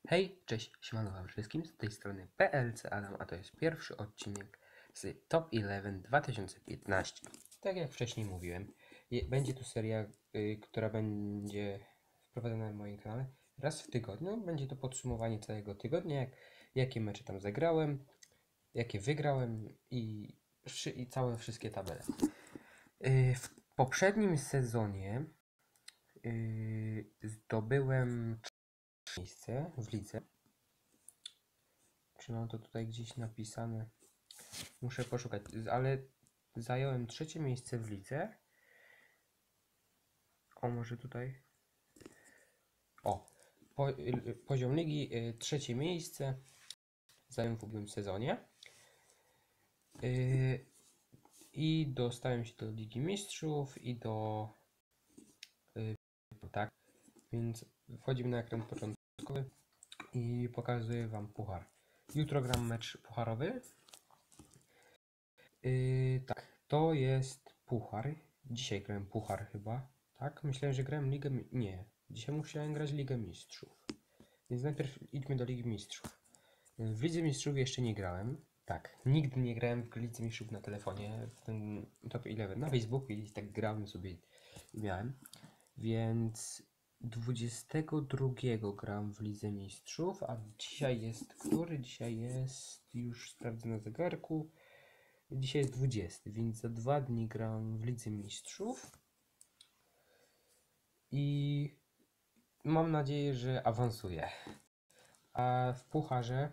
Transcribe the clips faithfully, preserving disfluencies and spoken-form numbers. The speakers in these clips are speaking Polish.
Hej, cześć, siemano wam wszystkim, z tej strony P L C Adam, a to jest pierwszy odcinek z Top jedenaście dwa tysiące piętnaście. Tak jak wcześniej mówiłem, je, będzie to seria, y, która będzie wprowadzona na moim kanale raz w tygodniu. Będzie to podsumowanie całego tygodnia, jak, jakie mecze tam zagrałem, jakie wygrałem i, wszy- i całe wszystkie tabele. Y, w poprzednim sezonie y, zdobyłem trzecie miejsce w lidze. Czy mam to tutaj gdzieś napisane? Muszę poszukać, ale zająłem trzecie miejsce w lidze. O, może tutaj. O, po, y, poziom ligi, y, trzecie miejsce. Zająłem w ubiegłym sezonie. Y, I dostałem się do Ligi Mistrzów i do. Y, tak, więc wchodzimy na ekran początkowy i pokazuję wam puchar. Jutro gram mecz pucharowy. Yy, tak, to jest puchar. Dzisiaj grałem puchar chyba. Tak? Myślałem, że grałem Ligę... Mi- Nie. Dzisiaj musiałem grać Ligę Mistrzów. Więc najpierw idźmy do Ligi Mistrzów. Yy, W Lidze Mistrzów jeszcze nie grałem. Tak, nigdy nie grałem w Lidze Mistrzów na telefonie. W ten Top jedenaście. Na Facebooku i tak grałem sobie i miałem. Więc dwudziestego drugiego gram w Lidze Mistrzów, a dzisiaj jest który? Dzisiaj jest, już sprawdzę na zegarku. Dzisiaj jest dwudziesty, więc za dwa dni gram w Lidze Mistrzów i mam nadzieję, że awansuję. A w pucharze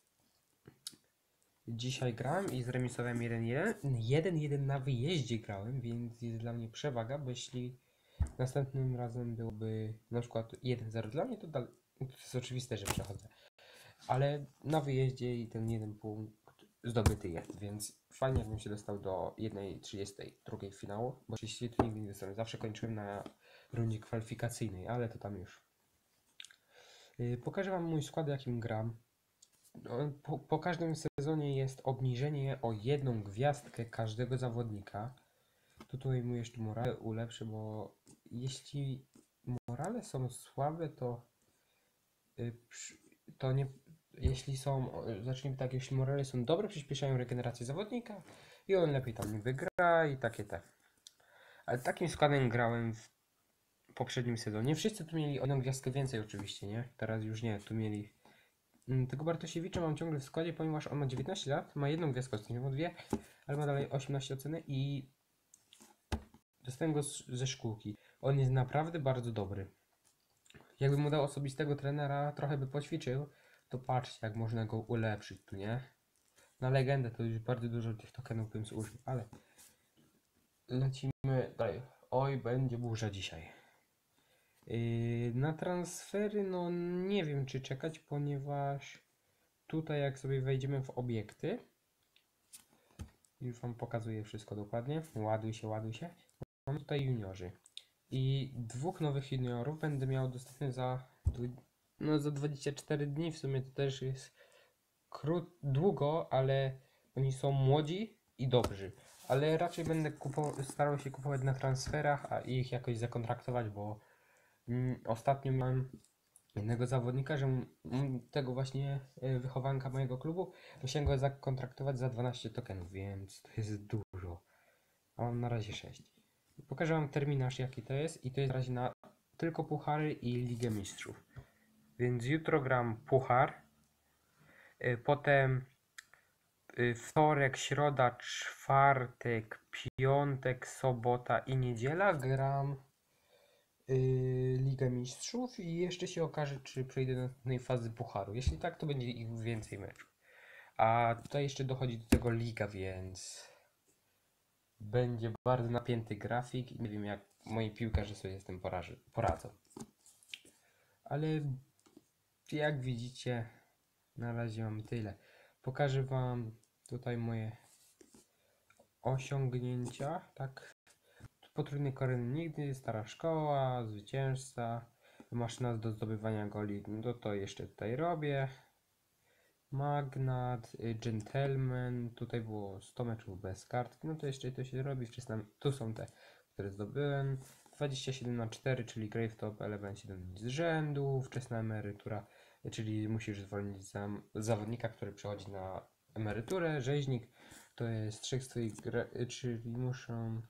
dzisiaj grałem i zremisowałem jeden jeden. jeden jeden na wyjeździe grałem, więc jest dla mnie przewaga, bo jeśli następnym razem byłby na przykład jeden zero dla mnie, to, dal... to jest oczywiste, że przechodzę. Ale na wyjeździe i ten jeden punkt zdobyty jest, więc fajnie jakbym się dostał do jeden trzydzieści dwa finału, bo oczywiście tu nigdy nie dostałem, zawsze kończyłem na rundzie kwalifikacyjnej, ale to tam już. Yy, pokażę wam mój skład, jakim gram. No, po, po każdym sezonie jest obniżenie o jedną gwiazdkę każdego zawodnika. Tutaj mu jeszcze morale ulepszę, bo jeśli morale są słabe, to yy, przy, to nie, jeśli są, zacznijmy tak, jeśli morale są dobre, przyspieszają regenerację zawodnika i on lepiej tam nie wygra i takie te. Ale takim składem grałem w poprzednim sezonie. Wszyscy tu mieli o jedną gwiazdkę więcej oczywiście, nie? Teraz już nie, tu mieli. Mm, Tego Bartosiewicza mam ciągle w składzie, ponieważ on ma dziewiętnaście lat, ma jedną gwiazdkę, ostatnio ma dwie, ale ma dalej osiemnaście oceny i dostałem go z, ze szkółki. On jest naprawdę bardzo dobry. Jakbym mu dał osobistego trenera, trochę by poćwiczył, to patrzcie jak można go ulepszyć tu, nie? Na legendę to już bardzo dużo tych tokenów bym zużył, ale lecimy dalej. Oj, będzie burza dzisiaj. Yy, na transfery, no nie wiem czy czekać, ponieważ tutaj jak sobie wejdziemy w obiekty, już wam pokazuję wszystko dokładnie, ładuj się, ładuj się. Mam tutaj juniorzy i dwóch nowych juniorów będę miał dostępny za, no, za dwadzieścia cztery dni, w sumie to też jest krót, długo, ale oni są młodzi i dobrzy. Ale raczej będę starał się kupować na transferach, a ich jakoś zakontraktować, bo mm, ostatnio miałem jednego zawodnika, że m, tego właśnie y, wychowanka mojego klubu, musiałem go zakontraktować za dwanaście tokenów, więc to jest dużo. A mam na razie sześć. Pokażę wam terminarz jaki to jest i to jest na razie na tylko puchary i Ligę Mistrzów. Więc jutro gram puchar, y, potem y, wtorek, środa, czwartek, piątek, sobota i niedziela gram y, Ligę Mistrzów i jeszcze się okaże, czy przejdę do następnej fazy pucharu. Jeśli tak, to będzie ich więcej meczów. A tutaj jeszcze dochodzi do tego liga, więc będzie bardzo napięty grafik i nie wiem jak moi piłkarze sobie z tym poraży, poradzą. Ale jak widzicie, na razie mam tyle. Pokażę wam tutaj moje osiągnięcia, tak? Potrójny Koryn nigdy, stara szkoła, zwycięzca, maszyna do zdobywania goli, no to jeszcze tutaj robię. Magnat, y, Gentleman, tutaj było sto meczów bez kart, no to jeszcze to się robi, wczesna, tu są te, które zdobyłem. dwadzieścia siedem na cztery, czyli Gravetop, element siedem z rzędu, wczesna emerytura czyli musisz zwolnić za, zawodnika, który przechodzi na emeryturę, rzeźnik, to jest trzech z twoich gra, czyli muszą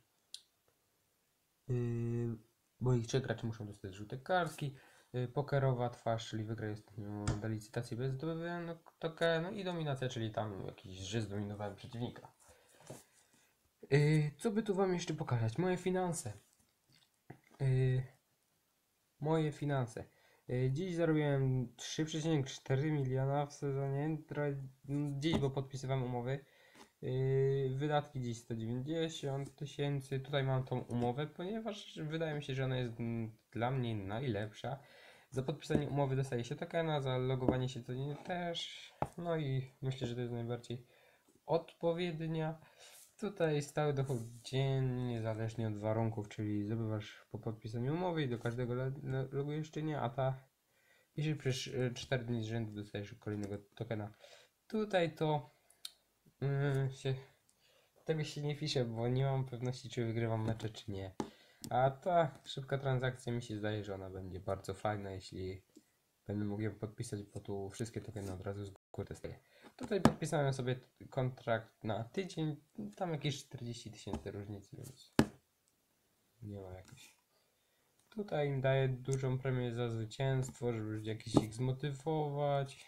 yy, moich trzech graczy muszą dostać żółte kartki, yy, pokerowa twarz, czyli wygrać ostatnią licytację bez zdobywania tokenu i dominacja, czyli tam jakiś żyz zdominowałem przeciwnika. Yy, co by tu wam jeszcze pokazać? Moje finanse. Yy, moje finanse. Yy, dziś zarobiłem trzy przecinek cztery miliona w sezonie. Trochę, dziś, bo podpisywałem umowy. Yy, wydatki dziś sto dziewięćdziesiąt tysięcy. Tutaj mam tą umowę, ponieważ wydaje mi się, że ona jest mm, dla mnie najlepsza. Za podpisanie umowy dostaje się tokena, za logowanie się codziennie też. No i myślę, że to jest najbardziej odpowiednia. Tutaj stały dochód dziennie, niezależnie od warunków, czyli zdobywasz po podpisaniu umowy i do każdego logujesz czy nie, a ta, jeśli przez cztery dni z rzędu dostajesz kolejnego tokena. Tutaj to yy, się, tego się nie pisze, bo nie mam pewności, czy wygrywam mecze, czy nie. A ta szybka transakcja mi się zdaje, że ona będzie bardzo fajna, jeśli będę mógł ją podpisać, bo tu wszystkie tokeny od razu z góry testuję. Tutaj podpisałem sobie kontrakt na tydzień, tam jakieś czterdzieści tysięcy różnicy, więc nie ma jakoś. Tutaj im daję dużą premię za zwycięstwo, żeby jakiś ich zmotywować.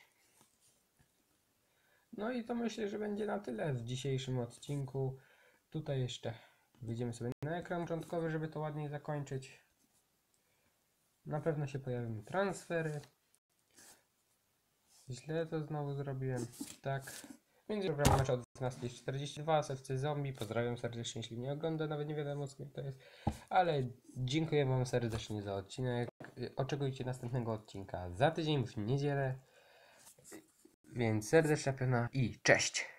No i to myślę, że będzie na tyle w dzisiejszym odcinku. Tutaj jeszcze wyjdziemy sobie na ekran początkowy, żeby to ładniej zakończyć. Na pewno się pojawią transfery. Źle to znowu zrobiłem. Tak. Więc program mecz o dwunasta czterdzieści dwa z F C Zombie. Pozdrawiam serdecznie, jeśli mnie ogląda, nawet nie wiadomo z kim to jest. Ale dziękuję wam serdecznie za odcinek. Oczekujcie następnego odcinka za tydzień w niedzielę. Więc serdeczna piona i cześć!